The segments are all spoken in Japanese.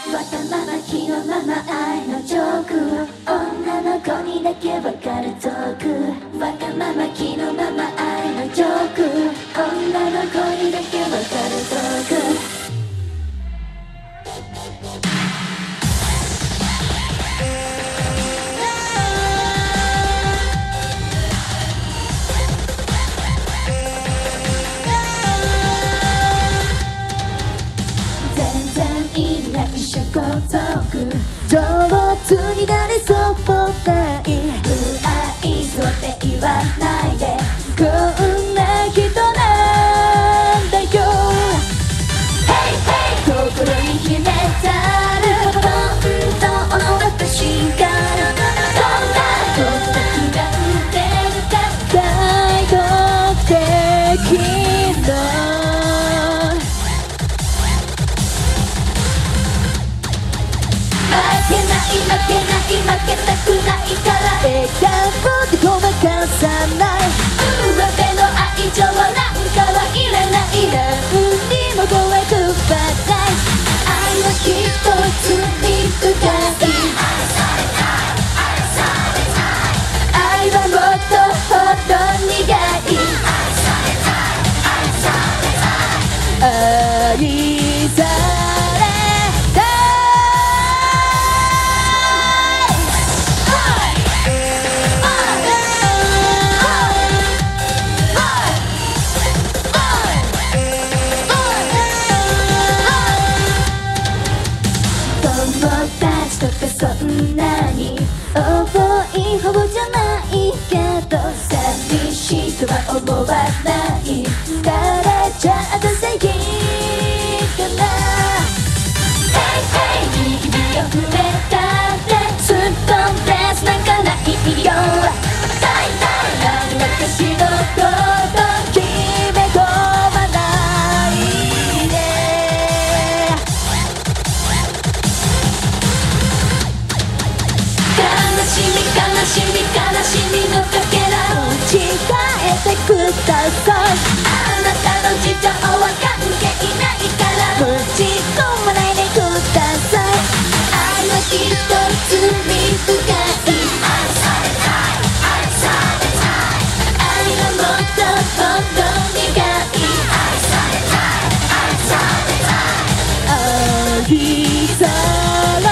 わがまま気のまま愛のジョーク、女の子にだけわかるトーク、わがまま気のまま愛のジョーク、女の子にだけわかるトーク。一緒ごとく上手になれそうない、不愛想って言わないで、こんな人なんだよ。Hey hey 心に秘めたる本当の私が、どんなことがってるか大特的な負けたくないから笑顔でごまかさない、上辺の愛情なんかはいらない、何にも怖くばない、愛はきっと罪深い、愛はもっとほど苦い、愛さそんなに重い方じゃないけど、寂しいとは思わない、慣れちゃった正義かな。Hey hey 君を触れたってすっとんですなんかないよ、大体私のこと決め込まないで、悲しみのかけらを持ち帰ってください、あなたの事情は関係ないから持ち込まないでください、愛はきっと罪深い、愛されたい愛されたい、愛はもっとほど苦い、愛されたい愛されたい、愛されたい。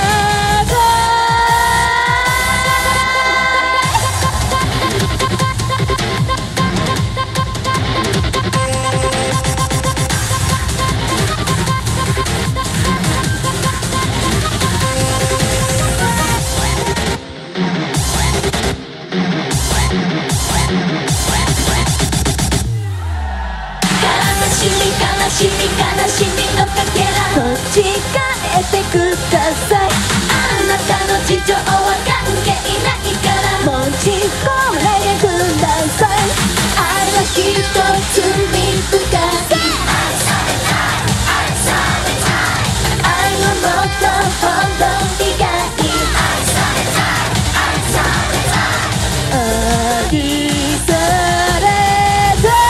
悲しみのかけら持ち帰ってください、あなたの事情は関係ないから持ち込まないでください、愛はきっと罪深い、愛されたい愛されたい、愛はもっとほど苦い、愛されたい愛されたい、愛されたい、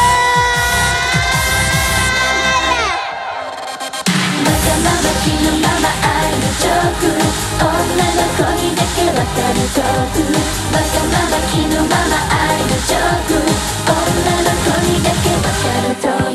気のまま愛のジョーク、女の子にだけわかるトーク、わがまま気のまま愛のジョーク、女の子にだけわかるトーク。